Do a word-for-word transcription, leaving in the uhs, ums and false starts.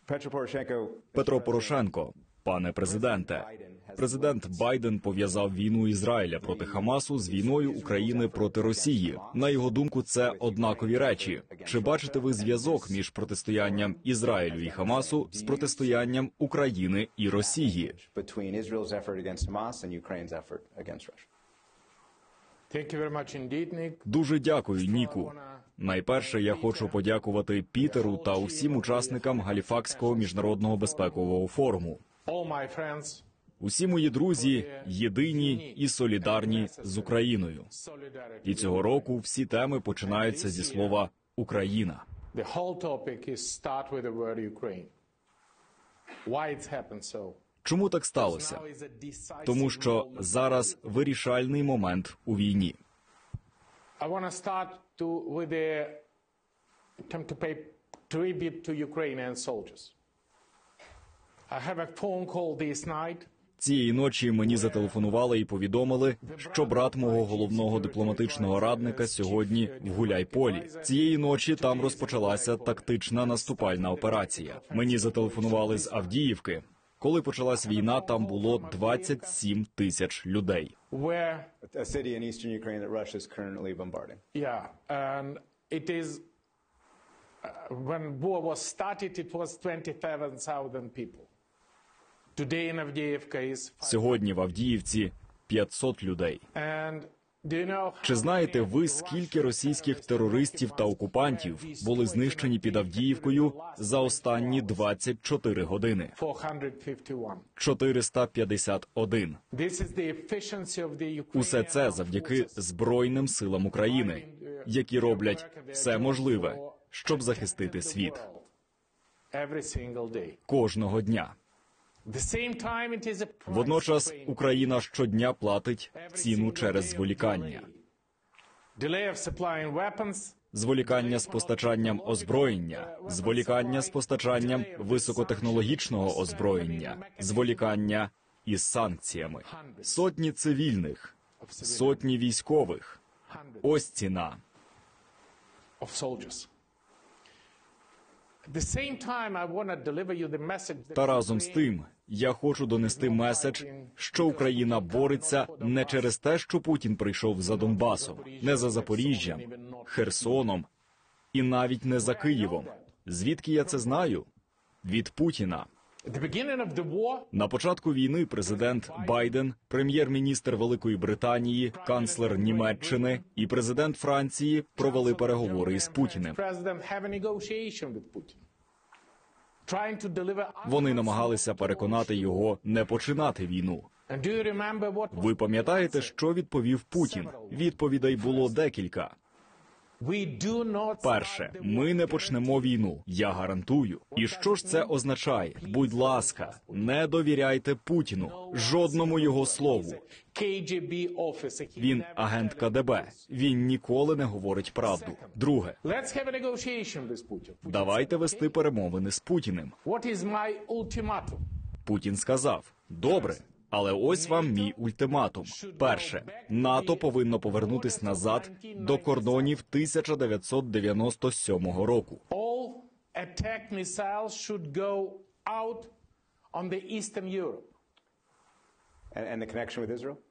Петро Порошенко, пане президенте, президент Байден пов'язав війну Ізраїля проти Хамасу з війною України проти Росії. На його думку, це однакові речі. Чи бачите ви зв'язок між протистоянням Ізраїлю і Хамасу з протистоянням України і Росії? Дуже дякую, Ніку. Найперше, я хочу подякувати Пітеру та усім учасникам Галіфакського міжнародного безпекового форуму. Усі мої друзі єдині і солідарні з Україною. І цього року всі теми починаються зі слова «Україна». Чому так сталося? Тому що зараз вирішальний момент у війні. I want to start to with the attempt to pay tribute to Ukrainian soldiers. I have a phone call this night. Цієї ночі мені зателефонували і повідомили, що брат мого головного дипломатичного радника сьогодні в Гуляйполі. Цієї ночі там розпочалася тактична наступальна операція. Мені зателефонували з Авдіївки. Коли почалась війна, там було двадцять сім тисяч людей. Where A city in eastern Ukraine that Russia is currently bombarding. yeah, and it is uh, when war was started, it was twenty-seven thousand people. Today in Avdiivka is Сьогодні в Авдіївці п'ятсот людей. and do you know Чи знаєте ви, скільки російських терористів та окупантів були знищені під Авдіївкою за останні двадцять чотири години? four hundred fifty-one? чотириста п'ятдесят один. This is the efficiency of the Ukrainian Усе це завдяки Збройним силам України, які роблять все можливе, щоб захистити світ. every single day. Кожного дня. The same time it is a price Водночас Ukraine. Україна щодня платить ціну через зволікання. Delay of supplying weapons, Зволікання з постачанням озброєння, зволікання з постачанням високотехнологічного озброєння, зволікання із санкціями. Сотні цивільних, сотні військових. Ось ціна. of soldiers. At the same time, I want to deliver you the message that Та разом з тим, я хочу донести меседж, що Україна бореться не через те, що Путін прийшов за Донбасом, не за Запоріжжям, Херсоном і навіть не за Києвом. Звідки я це знаю? Від Путіна. At the beginning of the war, На початку війни президент Байден, прем'єр-міністр Великої Британії, канцлер Німеччини і президент Франції провели переговори із Путіним. President have a negotiation with Putin. Trying to deliver Вони намагалися переконати його не починати війну. And do you remember what Ви пам'ятаєте, що відповів Путін? Відповідей було декілька. we do not Перше, ми не почнемо війну, я гарантую. І що ж це означає? Будь ласка, не довіряйте Путіну, жодному його слову. К Г Б officer. Він агент К Д Б, він ніколи не говорить правду. Друге, Let's have a negotiation with Putin. давайте вести перемовини з Путіним. What is my ultimatum? Путін сказав, добре, але ось вам мій ультиматум. Перше, НАТО повинно повернутись назад до кордонів тисяча дев'ятсот дев'яносто сьомого року. All attack missiles should go out on the Eastern Europe. And, and the connection with Israel?